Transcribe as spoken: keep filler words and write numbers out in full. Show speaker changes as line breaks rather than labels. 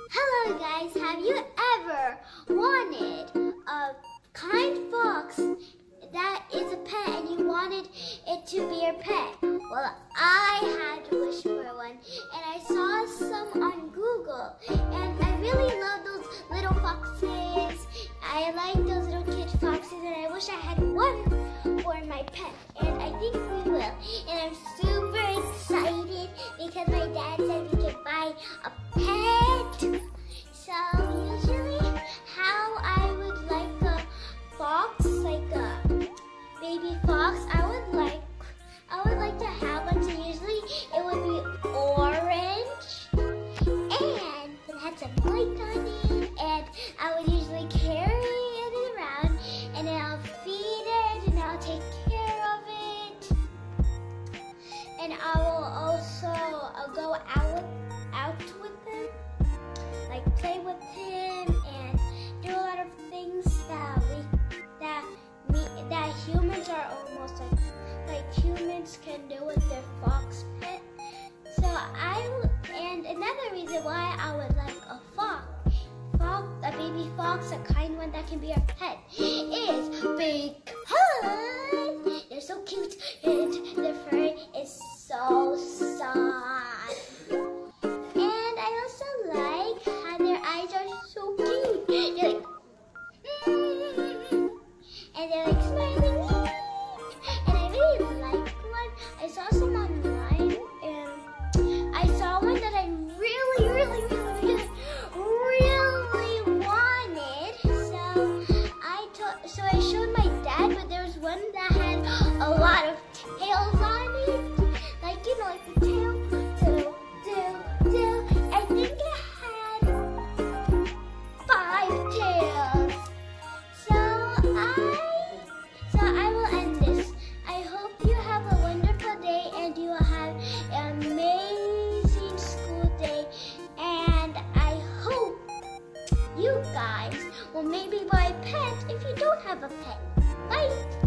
Hello guys, have you ever wanted a kind fox that is a pet and you wanted it to be your pet? Well, I had to wish for one and I saw some on Google and I really love those little foxes. I like those little kid foxes and I wish I had one for my pet and I think we will. And I'm super excited because my dad said we could buy a pet. So usually how I would like a fox, like a baby fox, I would like I would like to have one. So usually it would be orange and it had some light on it and I would usually carry it around and then I'll feed it and I'll take care of it. And I will also I'll go out out with him, like play with him and do a lot of things that we that me that humans are almost like like humans can do with their fox pet. So I and another reason why I would like a fox, fox a baby fox, a kind one that can be our pet, is because they're so cute and their fur is so soft. And I also like how their eyes are so cute. They're like, mm, and they're like smiling. And I really like one. I saw some online, and I saw one that I really, really, really, really, really wanted. So I told, so I showed my dad, but there was one that had a lot of tails on it, like you know, like the tail. Do, do, do. I think it had five tails. So I, so I will end this. I hope you have a wonderful day and you will have an amazing school day. And I hope you guys will maybe buy a pet if you don't have a pet. Bye.